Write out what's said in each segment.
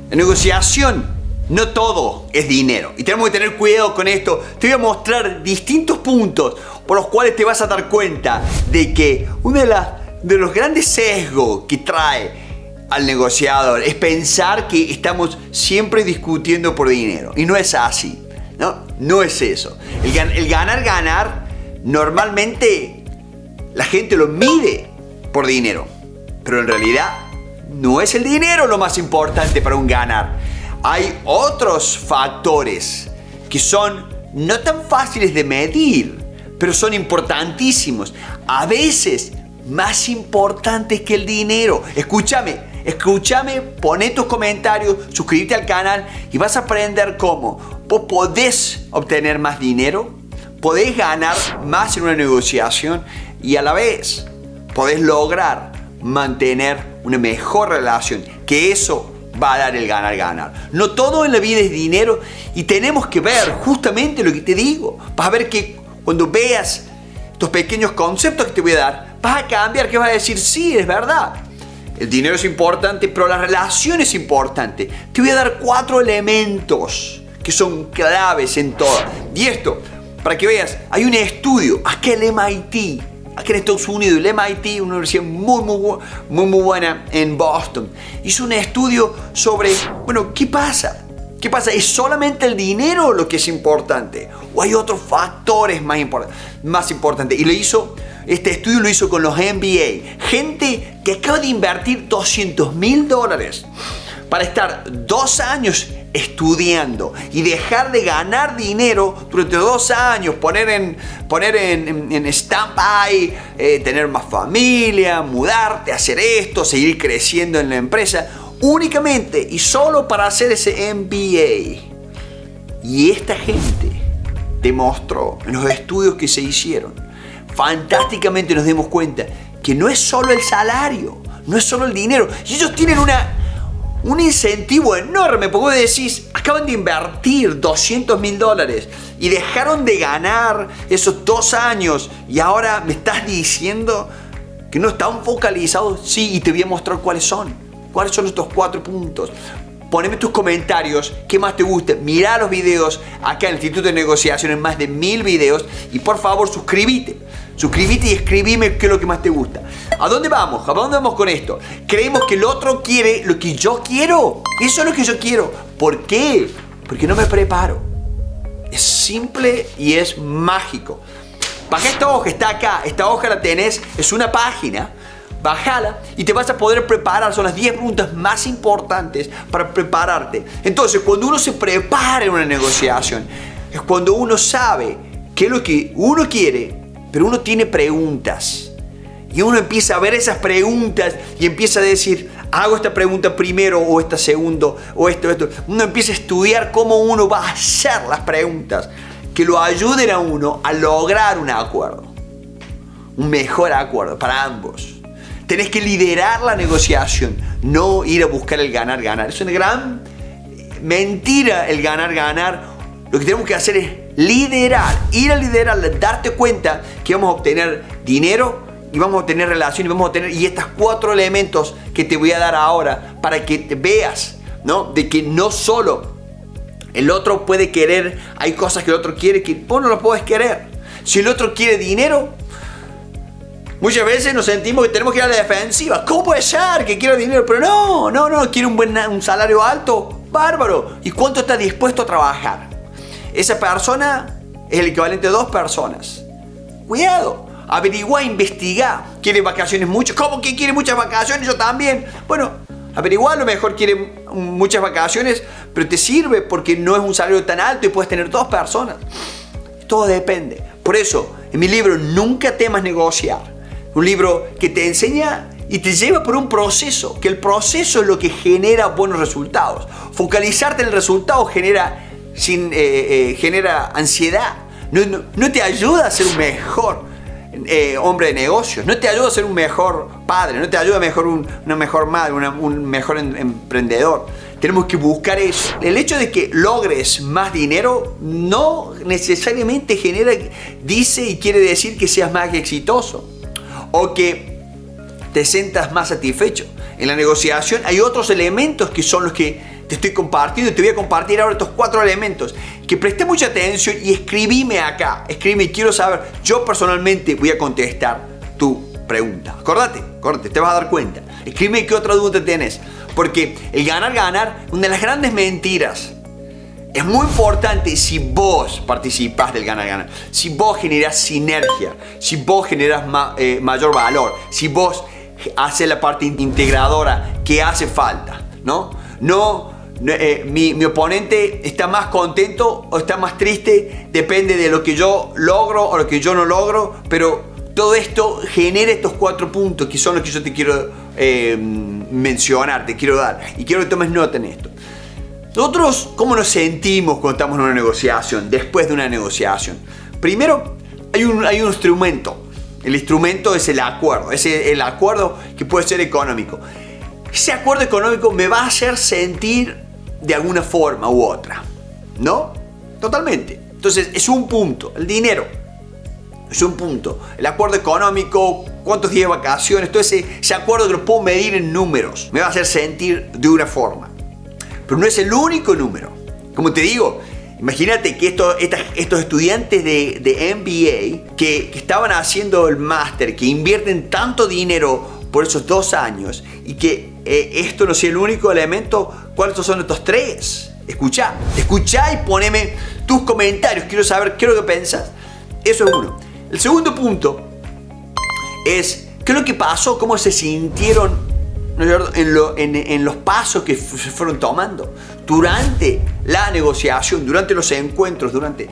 En negociación no todo es dinero y tenemos que tener cuidado con esto. Te voy a mostrar distintos puntos por los cuales te vas a dar cuenta de que uno de los grandes sesgos que trae al negociador es pensar que estamos siempre discutiendo por dinero, y no es así, no es eso. El ganar normalmente la gente lo mide por dinero, pero en realidad no es el dinero lo más importante para un ganar. Hay otros factores que son no tan fáciles de medir, pero son importantísimos, a veces más importantes que el dinero. Escúchame, poné tus comentarios, suscríbete al canal y vas a aprender cómo vos podés obtener más dinero, podés ganar más en una negociación y a la vez podés lograr mantener una mejor relación, que eso va a dar el ganar. No todo en la vida es dinero y tenemos que ver justamente lo que te digo. Vas a ver que cuando veas estos pequeños conceptos que te voy a dar, vas a cambiar, que vas a decir, sí, es verdad. El dinero es importante, pero la relación es importante. Te voy a dar 4 elementos que son claves en todo. Y esto, para que veas, hay un estudio, acá el MIT, acá en Estados Unidos, el MIT, una universidad muy buena en Boston, hizo un estudio sobre, bueno, ¿qué pasa? ¿Qué pasa? ¿Es solamente el dinero lo que es importante? ¿O hay otros factores más importantes? Y este estudio lo hizo con los MBA. Gente que acaba de invertir $200.000 para estar 2 años estudiando y dejar de ganar dinero durante 2 años, poner en stand-by, tener más familia, mudarte, hacer esto, seguir creciendo en la empresa, únicamente y solo para hacer ese MBA. Y esta gente demostró en los estudios que se hicieron, fantásticamente nos dimos cuenta que no es solo el salario, no es solo el dinero. Y ellos tienen un incentivo enorme, porque vos decís, acaban de invertir $200.000 y dejaron de ganar esos 2 años y ahora me estás diciendo que no están focalizados. Sí, y te voy a mostrar cuáles son estos 4 puntos. Poneme tus comentarios, qué más te gusta. Mirá los videos acá en el Instituto de Negociación, más de 1000 videos, y por favor suscríbete y escribime qué es lo que más te gusta. ¿A dónde vamos? ¿A dónde vamos con esto? Creemos que el otro quiere lo que yo quiero. Eso es lo que yo quiero. ¿Por qué? Porque no me preparo. Es simple y es mágico. Baja esta hoja, está acá. Esta hoja la tenés, es una página. Bájala y te vas a poder preparar. Son las 10 preguntas más importantes para prepararte. Entonces, cuando uno se prepara en una negociación, es cuando uno sabe qué es lo que uno quiere, pero uno tiene preguntas. Y uno empieza a ver esas preguntas y empieza a decir, hago esta pregunta primero o esta segundo o esto. Uno empieza a estudiar cómo uno va a hacer las preguntas que lo ayuden a uno a lograr un acuerdo. Un mejor acuerdo para ambos. Tenés que liderar la negociación, no ir a buscar el ganar. Es una gran mentira el ganar. Lo que tenemos que hacer es liderar, ir a liderar, darte cuenta que vamos a obtener dinero y vamos a obtener relación y estos 4 elementos que te voy a dar ahora para que te veas, ¿no? De que no solo el otro puede querer, hay cosas que el otro quiere que vos no lo podés querer. Si el otro quiere dinero, muchas veces nos sentimos que tenemos que ir a la defensiva. ¿Cómo puede ser que quiera dinero? Pero no, quiere un salario alto, bárbaro. ¿Y cuánto está dispuesto a trabajar? Esa persona es el equivalente a 2 personas. Cuidado, averigua, investiga. ¿Quiere vacaciones mucho? ¿Cómo que quiere muchas vacaciones? Yo también. Bueno, averigua, a lo mejor quiere muchas vacaciones, pero te sirve porque no es un salario tan alto y puedes tener 2 personas. Todo depende. Por eso, en mi libro Nunca temas negociar, un libro que te enseña y te lleva por un proceso, que el proceso es lo que genera buenos resultados. Focalizarte en el resultado genera ansiedad. No te ayuda a ser un mejor hombre de negocios, no te ayuda a ser un mejor padre, no te ayuda a una mejor madre, un mejor emprendedor. Tenemos que buscar eso. El hecho de que logres más dinero no necesariamente dice y quiere decir que seas más exitoso o que te sientas más satisfecho. En la negociación hay otros elementos que son los que te estoy compartiendo, te voy a compartir ahora estos 4 elementos. Que presté mucha atención y escribime acá. Escríbeme, quiero saber. Yo personalmente voy a contestar tu pregunta. Acordate, te vas a dar cuenta. Escríbeme qué otra duda tenés. Porque el ganar, una de las grandes mentiras. Es muy importante si vos participás del ganar. Si vos generás sinergia. Si vos generás mayor valor. Si vos haces la parte integradora que hace falta. Mi oponente está más contento o está más triste. Depende de lo que yo logro o lo que yo no logro. Pero todo esto genera estos 4 puntos que son los que yo te quiero mencionar, te quiero dar. Y quiero que tomes nota en esto. Nosotros, ¿cómo nos sentimos cuando estamos en una negociación? Después de una negociación. Primero, hay un instrumento. El instrumento es el acuerdo. Es el acuerdo que puede ser económico. Ese acuerdo económico me va a hacer sentir de alguna forma u otra. ¿No? Totalmente. Entonces, es un punto. El dinero es un punto. El acuerdo económico, cuántos días de vacaciones, todo ese acuerdo que lo puedo medir en números. Me va a hacer sentir de una forma. Pero no es el único número. Como te digo, imagínate que estos estudiantes de MBA que estaban haciendo el máster, que invierten tanto dinero por esos 2 años y que esto no sea el único elemento, ¿cuáles son estos 3? Escuchá y poneme tus comentarios. Quiero saber qué es lo que pensás. Eso es uno. El segundo punto es qué es lo que pasó, cómo se sintieron en los pasos que se fueron tomando durante la negociación, durante los encuentros,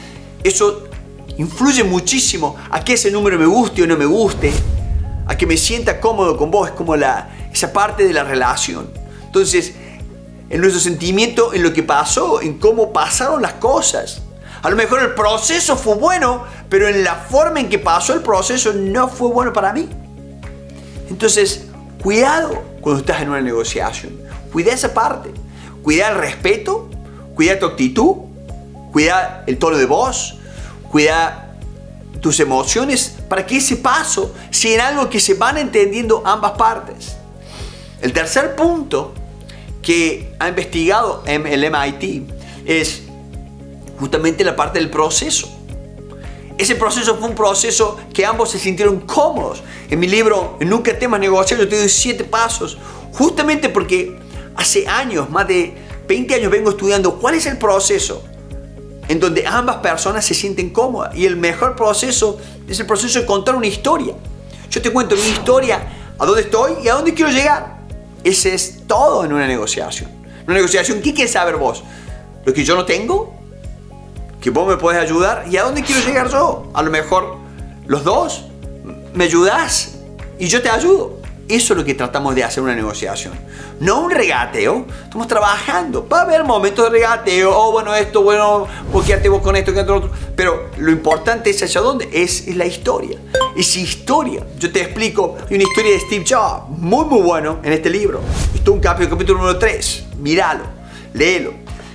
eso influye muchísimo a que ese número me guste o no me guste, a que me sienta cómodo con vos. Es como esa parte de la relación. Entonces, en nuestro sentimiento, en lo que pasó, en cómo pasaron las cosas. A lo mejor el proceso fue bueno, pero en la forma en que pasó el proceso no fue bueno para mí. Entonces, cuidado cuando estás en una negociación. Cuida esa parte. Cuida el respeto. Cuida tu actitud. Cuida el tono de voz. Cuida tus emociones para que ese paso sea algo que se van entendiendo ambas partes. El tercer punto que ha investigado el MIT es justamente la parte del proceso. Ese proceso fue un proceso que ambos se sintieron cómodos. En mi libro, Nunca temas negociar, yo te doy 7 pasos. Justamente porque hace años, más de 20 años, vengo estudiando cuál es el proceso en donde ambas personas se sienten cómodas. Y el mejor proceso es el proceso de contar una historia. Yo te cuento mi historia, a dónde estoy y a dónde quiero llegar. Ese es todo en una negociación. Una negociación, ¿qué quieres saber vos? ¿Lo que yo no tengo? ¿Que vos me podés ayudar? ¿Y a dónde quiero llegar yo? A lo mejor los dos me ayudás y yo te ayudo. Eso es lo que tratamos de hacer en una negociación. No un regateo. Estamos trabajando. Va a haber momentos de regateo. Oh, bueno, esto, bueno, vos quédate vos con esto, quédate con otro. Pero lo importante es hacia dónde. Es la historia. Esa historia. Yo te explico. Hay una historia de Steve Jobs. Muy, muy bueno en este libro. Esto es un capítulo número 3. Míralo. Léelo.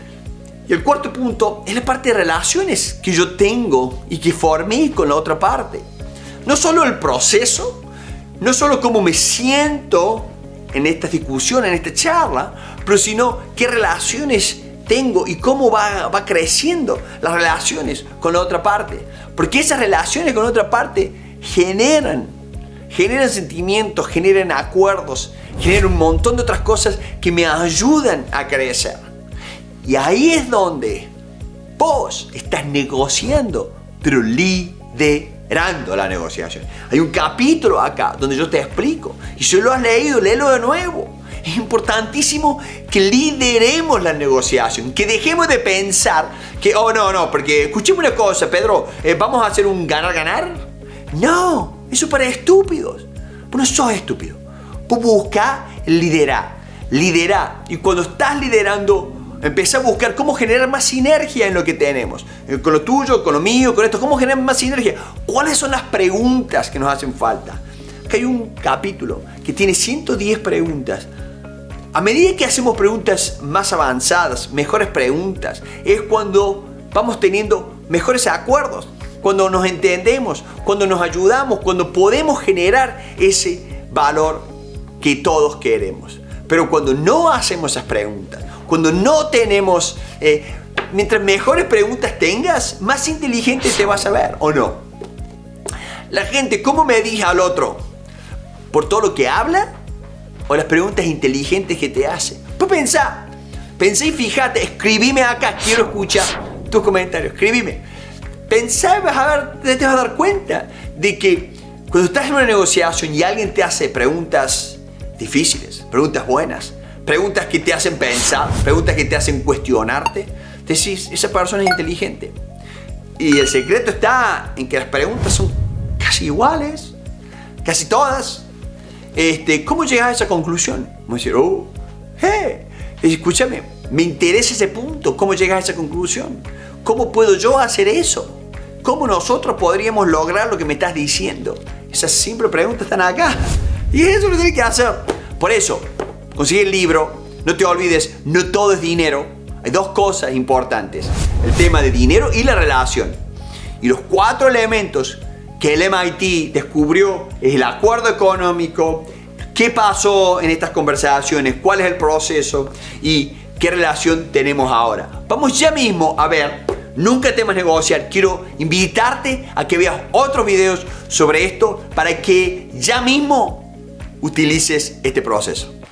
Y el cuarto punto es la parte de relaciones que yo tengo y que formé con la otra parte. No solo el proceso, no solo cómo me siento en esta discusión, en esta charla, pero sino qué relaciones tengo y cómo va creciendo las relaciones con la otra parte. Porque esas relaciones con la otra parte generan sentimientos, generan acuerdos, generan un montón de otras cosas que me ayudan a crecer. Y ahí es donde vos estás negociando, pero liderando la negociación. Hay un capítulo acá donde yo te explico. Y si lo has leído, léelo de nuevo. Es importantísimo que lideremos la negociación. Que dejemos de pensar que, oh no, porque escuchemos una cosa, Pedro, ¿vamos a hacer un ganar-ganar? No, eso es para estúpidos. Vos no sos estúpido. Vos buscá liderar. Y cuando estás liderando, empecé a buscar cómo generar más sinergia en lo que tenemos. Con lo tuyo, con lo mío, con esto. ¿Cómo generar más sinergia? ¿Cuáles son las preguntas que nos hacen falta? Acá hay un capítulo que tiene 110 preguntas. A medida que hacemos preguntas más avanzadas, mejores preguntas, es cuando vamos teniendo mejores acuerdos. Cuando nos entendemos, cuando nos ayudamos, cuando podemos generar ese valor que todos queremos. Pero cuando no hacemos esas preguntas, cuando no tenemos... mientras mejores preguntas tengas, más inteligente te vas a ver, ¿o no? La gente, ¿cómo me dice al otro? ¿Por todo lo que habla? ¿O las preguntas inteligentes que te hace? Pues pensá y fíjate, escribime acá, quiero escuchar tus comentarios, escribime. Pensá y te vas a dar cuenta de que cuando estás en una negociación y alguien te hace preguntas difíciles, preguntas buenas, preguntas que te hacen pensar, preguntas que te hacen cuestionarte, decís, esa persona es inteligente. Y el secreto está en que las preguntas son casi iguales, casi todas. ¿Cómo llegas a esa conclusión? Como decir, escúchame, me interesa ese punto, ¿cómo llegas a esa conclusión? ¿Cómo puedo yo hacer eso? ¿Cómo nosotros podríamos lograr lo que me estás diciendo? Esas simples preguntas están acá. Y eso lo tienes que hacer. Por eso, consigue el libro. No te olvides, no todo es dinero. Hay dos cosas importantes. El tema de dinero y la relación. Y los 4 elementos que el MIT descubrió es el acuerdo económico, qué pasó en estas conversaciones, cuál es el proceso y qué relación tenemos ahora. Vamos ya mismo a ver, nunca temas negociar. Quiero invitarte a que veas otros videos sobre esto para que ya mismo utilices este proceso.